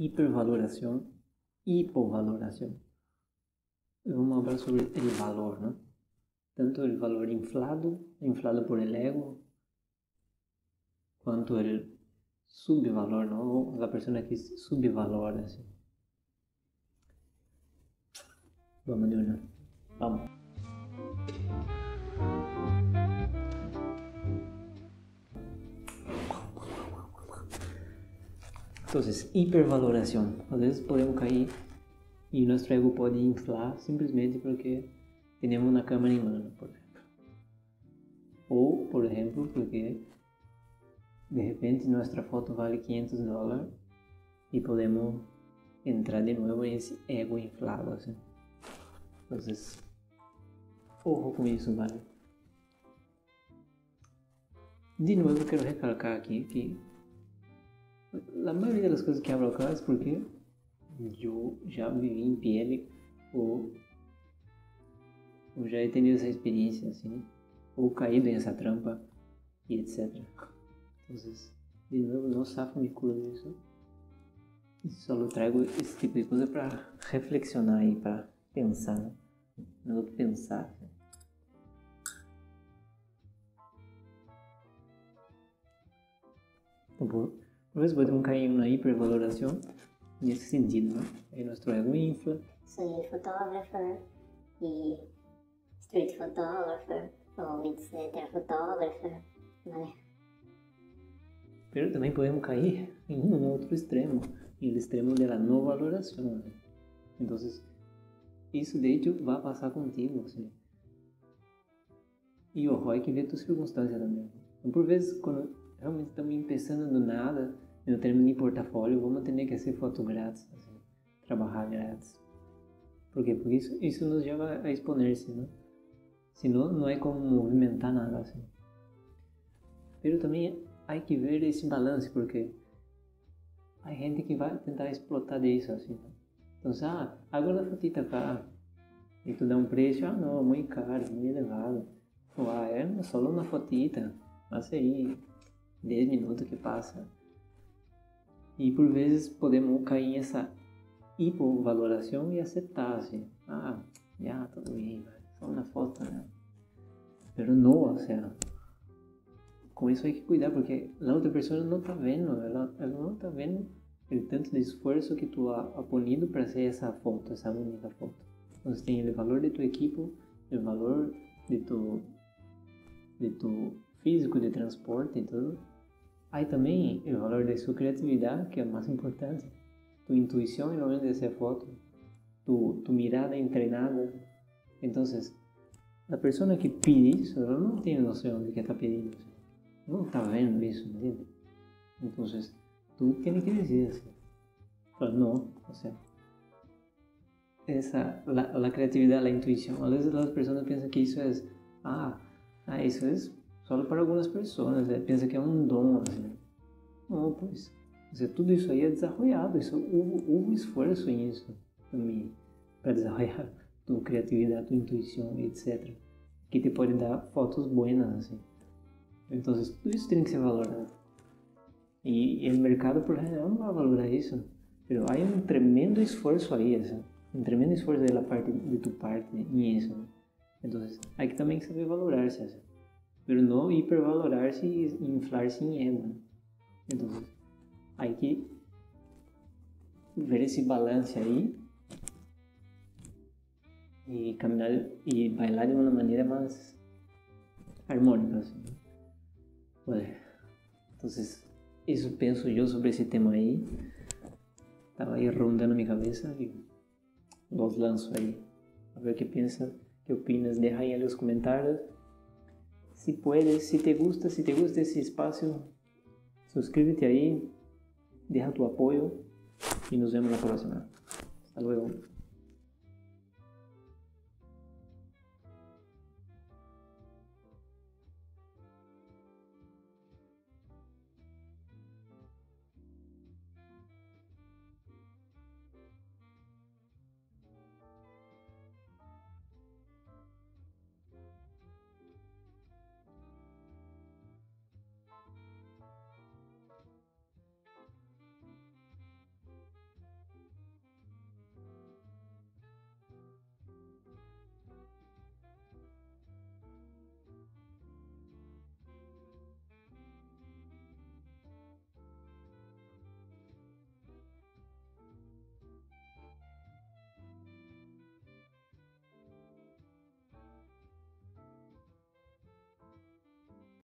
hipervaloración, hipovaloración. Vamos hablar sobre el valor, ¿no? Tanto el valor inflado por el ego, cuanto el subvalor, ¿no? La persona que subvalora, ¿sí? Vamos de una. Vamos. Entonces, hipervaloración. Às vezes podemos cair y nuestro ego puede inflar simplesmente porque tenemos una cámara en mano, por ejemplo. O, por ejemplo, porque de repente nuestra foto vale $500 y podemos entrar de nuevo en ese ego inflado, ¿sí? Entonces, ojo com isso, vale? De nuevo, quero recalcar aqui que a maioria das coisas que hablo acá es porque eu já vivi em pele ou já he tenido essa experiência, assim, ou caído em essa trampa e etc. Então, de novo, não safo me culo disso. Só trago esse tipo de coisa para reflexionar e para pensar, né? Não pensar. Então, por vezes podemos cair em uma hipervaloração nesse sentido, né? Aí nosso ego infla. Soy fotógrafo y street photographer o midsetter photographer, ¿vale? Pero também podemos cair em um outro extremo, em o extremo da não valoração, né? Então, isso de hecho vai passar contigo, assim. E ojo, hay que ver tus circunstâncias também. Então, por vezes, quando realmente estamos começando do nada, não temos nem portfólio, vamos ter que fazer foto grátis, assim, trabalhar grátis. Por quê? Porque isso nos leva a exponer-se, né? Senão, não é como movimentar nada, assim. Pero também há que ver esse balance, porque há gente que vai tentar explotar disso, assim. Então, agora a fotita acá, e tu dá um preço, não, muito caro, muito elevado. Ou, é só uma fotita, mas aí, 10 minutos que passa. E por vezes podemos cair nessa hipovaloração e aceitar, assim, já, tudo bem, só uma foto, né? Pero não, ou seja, com isso hay que cuidar, porque a outra pessoa não está vendo, ela não está vendo o tanto de esforço que tu ha ponido para hacer essa foto, essa única foto. Então, tem o valor de tu equipo, o valor de tu físico de transporte e tudo. Aí também o valor de sua criatividade, que é o mais importante. Tu intuição no momento de hacer foto, tu mirada entrenada. Então, a pessoa que pide isso, ela não tem noção de que está pedindo. Não está vendo isso, entende? Então, tu tienes que dizer assim. Não, o sea, la creatividad, la intuición. A veces las personas piensan que eso es, eso es solo para algunas personas, piensan que es un don, así. No, pues, o sea, tudo isso aí é desarrollado, houve esforço em isso também, para desarrollar tu criatividade, tu intuição, etc. Que te pode dar fotos buenas, assim. Então, tudo isso tem que ser valorado. E o mercado, por general, não vai valorar isso. Mas há um tremendo esforço aí, um tremendo esforço de tu parte em isso. Então, há que também saber valorar-se, mas não hipervalorar-se e inflar-se em ego. Então, há que ver esse balance aí e caminhar e bailar de uma maneira mais harmônica, assim. Vale. Então, isso penso eu sobre esse tema aí. Estava aí rondando minha cabeça e los lanço aí. A ver o que pensa, que opinas, deja aí nos comentários. Se puedes, se te gusta esse espaço, suscríbete aí, deja tu apoio e nos vemos na próxima. Hasta luego.